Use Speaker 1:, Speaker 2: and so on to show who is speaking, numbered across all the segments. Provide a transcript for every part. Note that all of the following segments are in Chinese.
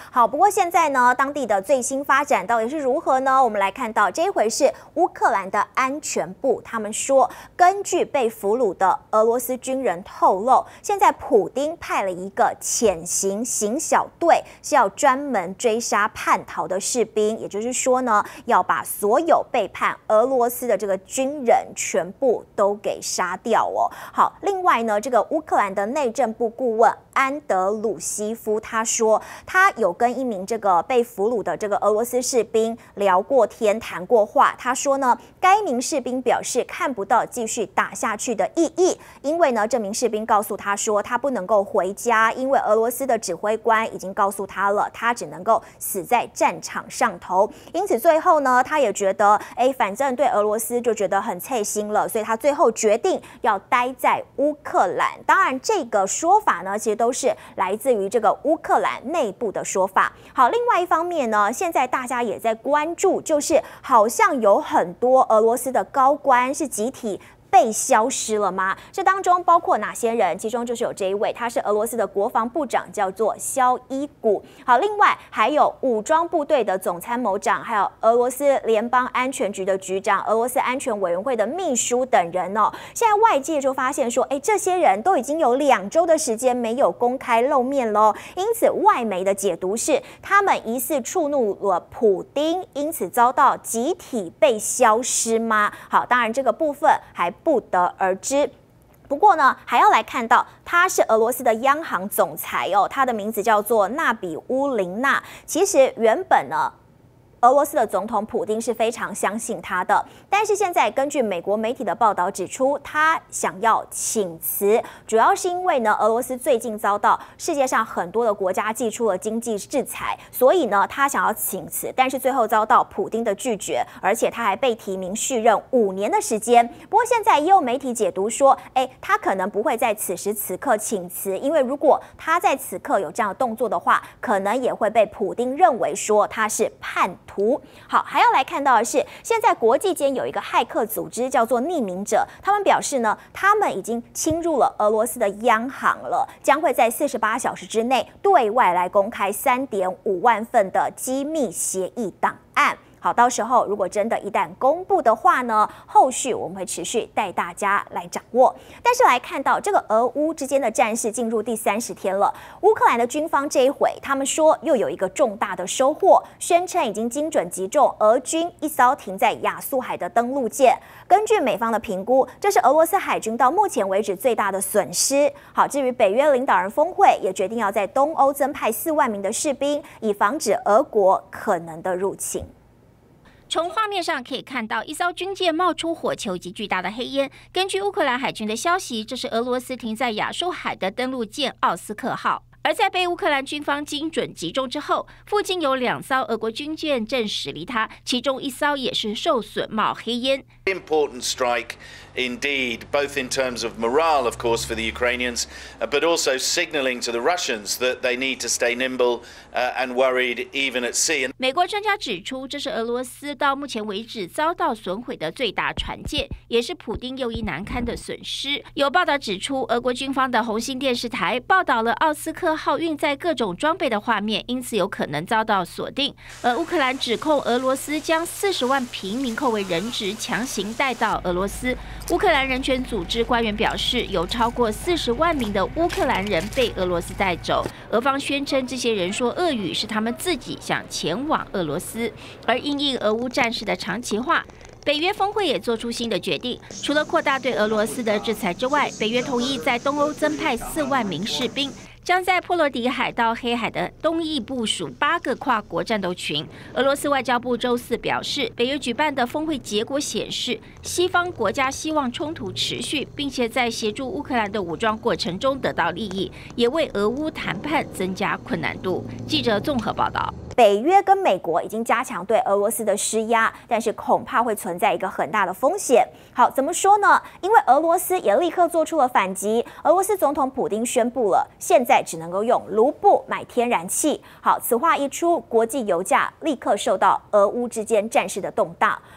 Speaker 1: 好，不过现在呢，当地的最新发展到底是如何呢？我们来看到这一回是乌克兰的安全部，他们说，根据被俘虏的俄罗斯军人透露，现在普丁派了一个潜行行小队，是要专门追杀叛逃的士兵，也就是说呢，要把所有背叛俄罗斯的这个军人全部都给杀掉哦。好，另外呢，这个乌克兰的内政部顾问安德鲁西夫他说，他有跟一名这个被俘虏的这个俄罗斯士兵聊过天、谈过话。他说呢，该名士兵表示看不到继续打下去的意义，因为呢，这名士兵告诉他说，他不能够回家，因为俄罗斯的指挥官已经告诉他了，他只能够死在战场上头。因此最后呢，他也觉得，反正对俄罗斯就觉得很刺心了，所以他最后决定要待在乌克兰。当然，这个说法呢，其实都是来自于这个乌克兰内部的说法。好，另外一方面呢，现在大家也在关注，就是好像有很多俄罗斯的高官是集体被消失了吗？这当中包括哪些人？其中就是有这一位，他是俄罗斯的国防部长，叫做肖伊古。好，另外还有武装部队的总参谋长，还有俄罗斯联邦安全局的局长、俄罗斯安全委员会的秘书等人哦。现在外界就发现说，这些人都已经有2周的时间没有公开露面喽。因此，外媒的解读是，他们疑似触怒了普丁，因此遭到集体被消失吗？好，当然这个部分还不得而知。不过呢，还要来看到他是俄罗斯的央行总裁哦，他的名字叫做纳比乌林娜。其实原本呢，俄罗斯的总统普丁是非常相信他的，但是现在根据美国媒体的报道指出，他想要请辞，主要是因为呢，俄罗斯最近遭到世界上很多的国家祭出了经济制裁，所以呢，他想要请辞，但是最后遭到普丁的拒绝，而且他还被提名续任5年的时间。不过现在也有媒体解读说，他可能不会在此时此刻请辞，因为如果他在此刻有这样的动作的话，可能也会被普丁认为说他是叛徒。好，还要来看到的是，现在国际间有一个骇客组织叫做匿名者，他们表示呢，他们已经侵入了俄罗斯的央行了，将会在48小时之内对外来公开3.5万份的机密协议档案。好，到时候如果真的一旦公布的话呢，后续我们会持续带大家来掌握。但是来看到这个俄乌之间的战事进入第30天了，乌克兰的军方这一回，他们说又有一个重大的收获，宣称已经精准击中俄军一艘停在亚速海的登陆舰。根据美方的评估，这是俄罗斯海军到目前为止最大的损失。好，至于北约领导人峰会也决定要在东欧增派4万名的士兵，以防止俄国可能的入侵。
Speaker 2: 从画面上可以看到，一艘军舰冒出火球以及巨大的黑烟。根据乌克兰海军的消息，这是俄罗斯停在亚速海的登陆舰奥斯克号。而在被乌克兰军方精准击中之后，附近有2艘俄国军舰正驶离它，其中1艘也是受损冒黑烟。
Speaker 3: Important strike indeed, both in terms of morale, of course, for the Ukrainians, but also signaling to the Russians that they need to stay nimble and worried even at sea.
Speaker 2: 美国专家指出，这是俄罗斯到目前为止遭到损毁的最大船舰，也是普丁又一难堪的损失。有报道指出，俄国军方的红星电视台报道了奥斯克号运载各种装备的画面，因此有可能遭到锁定。而乌克兰指控俄罗斯将40万平民扣为人质，强行带到俄罗斯。乌克兰人权组织官员表示，有超过40万名的乌克兰人被俄罗斯带走。俄方宣称，这些人说俄语是他们自己想前往俄罗斯。而因应俄乌战事的长期化，北约峰会也做出新的决定，除了扩大对俄罗斯的制裁之外，北约同意在东欧增派4万名士兵。将在波罗的海到黑海的东翼部署8个跨国战斗群。俄罗斯外交部周4表示，北约举办的峰会结果显示，西方国家希望冲突持续，并且在协助乌克兰的武装过程中得到利益，也为俄乌谈判增加困难度。记者综合报道。
Speaker 1: 北约跟美国已经加强对俄罗斯的施压，但是恐怕会存在一个很大的风险。好，怎么说呢？因为俄罗斯也立刻做出了反击。俄罗斯总统普丁宣布了，现在只能够用卢布买天然气。好，此话一出，国际油价立刻受到俄乌之间战事的动荡。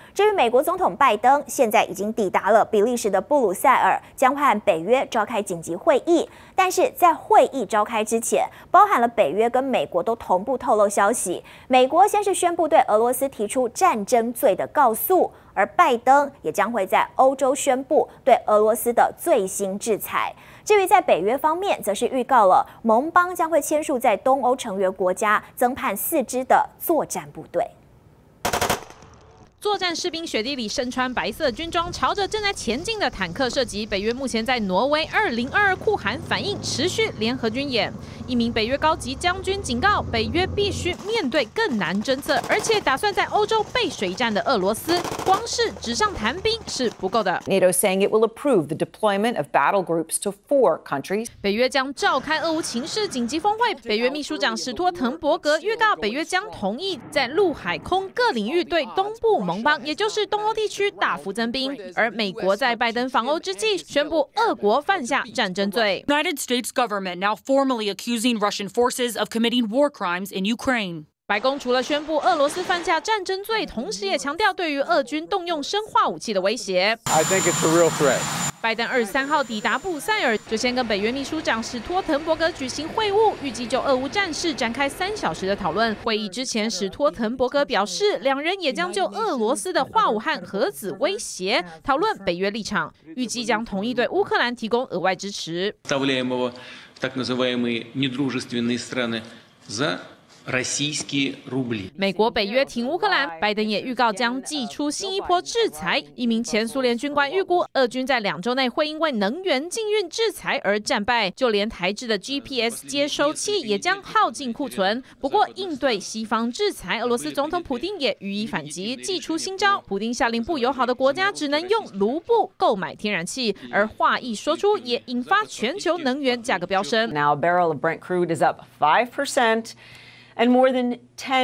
Speaker 1: 至于美国总统拜登，现在已经抵达了比利时的布鲁塞尔，将会和北约召开紧急会议。但是在会议召开之前，包含了北约跟美国都同步透露消息。美国先是宣布对俄罗斯提出战争罪的告诉，而拜登也将会在欧洲宣布对俄罗斯的最新制裁。至于在北约方面，则是预告了盟邦将会签署在东欧成员国家增派4支的作战部队。
Speaker 4: 作战士兵雪地里身穿白色军装，朝着正在前进的坦克射击。北约目前在挪威2022酷寒反应持续联合军演。一名北约高级将军警告，北约必须面对更难侦测，而且打算在欧洲背水一战的俄罗斯，光是纸上谈兵是不够的。
Speaker 5: NATO saying it will approve the deployment of battle groups to 4 countries.
Speaker 4: 北约将召开俄乌情势紧急峰会。北约秘书长史托滕伯格预告，北约将同意在陆海空各领域对东部盟邦，也就是东欧地区大幅增兵。而美国在拜登访欧之际，宣布俄国犯下战争罪。
Speaker 6: United States government now formally accusing Russian forces of committing war crimes in Ukraine.
Speaker 4: 白宫除了宣布俄罗斯犯下战争罪，同时也强调对于俄军动用生化武器的威胁。
Speaker 7: I think it's a real threat.
Speaker 4: 拜登23号抵达布鲁塞尔，就先跟北约秘书长史托滕伯格举行会晤，预计就俄乌战事展开3小时的讨论。会议之前，史托滕伯格表示，两人也将就俄罗斯的化武和核子威胁讨论北约立场，预计将同意对乌克兰提供额外支持。
Speaker 8: Так называемые недружественные страны за российские рубли.
Speaker 4: 美国北约挺乌克兰，拜登也预告将祭出新一波制裁。一名前苏联军官预估，俄军在2周内会因为能源禁运制裁而战败，就连台制的 GPS 接收器也将耗尽库存。不过，应对西方制裁，俄罗斯总统普丁也予以反击，祭出新招。普丁下令不友好的国家只能用卢布购买天然气，而话一说出，也引发全球能源价格飙升。
Speaker 5: Now a barrel of Brent crude is up 5%. And more than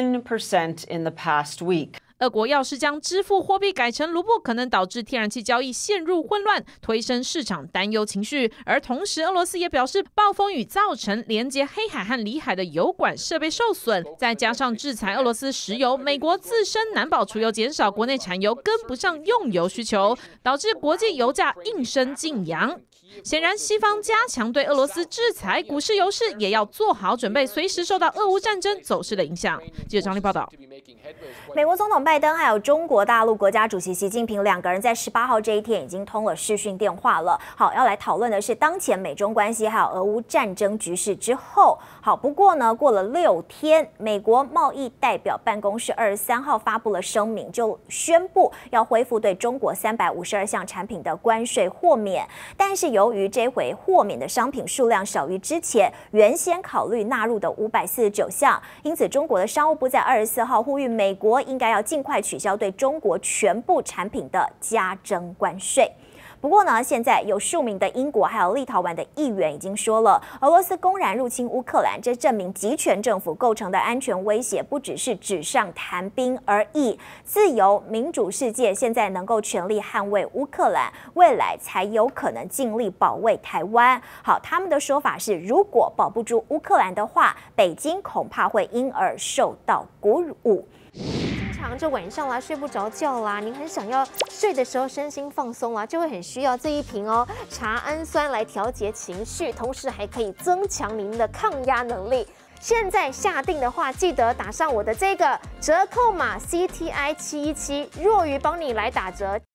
Speaker 5: 10% in the past week.
Speaker 4: 俄国要是将支付货币改成卢布，可能导致天然气交易陷入混乱，推升市场担忧情绪。而同时，俄罗斯也表示，暴风雨造成连接黑海和里海的油管设备受损，再加上制裁俄罗斯石油，美国自身难保储油减少，国内产油跟不上用油需求，导致国际油价应声劲扬。显然，西方加强对俄罗斯制裁，股市、油市也要做好准备，随时受到俄乌战争走势的影响。记者张丽报道。
Speaker 1: 美国总统拜登还有中国大陆国家主席习近平2个人在18号这一天已经通了视讯电话了。好，要来讨论的是当前美中关系还有俄乌战争局势之后。好，不过呢，过了6天，美国贸易代表办公室23号发布了声明，就宣布要恢复对中国352项产品的关税豁免，但是由于这回豁免的商品数量少于之前原先考虑纳入的549项，因此中国的商务部在24号呼吁美国应该要尽快取消对中国全部产品的加征关税。不过呢，现在有数名的英国还有立陶宛的议员已经说了，俄罗斯公然入侵乌克兰，这证明集权政府构成的安全威胁不只是纸上谈兵而已。自由民主世界现在能够全力捍卫乌克兰，未来才有可能尽力保卫台湾。好，他们的说法是，如果保不住乌克兰的话，北京恐怕会因而受到鼓舞。
Speaker 9: 经常这晚上啦睡不着觉啦，您很想要睡的时候身心放松啦，就会很需要这一瓶茶氨酸来调节情绪，同时还可以增强您的抗压能力。现在下定的话，记得打上我的这个折扣码 CTI717，若鱼帮你来打折。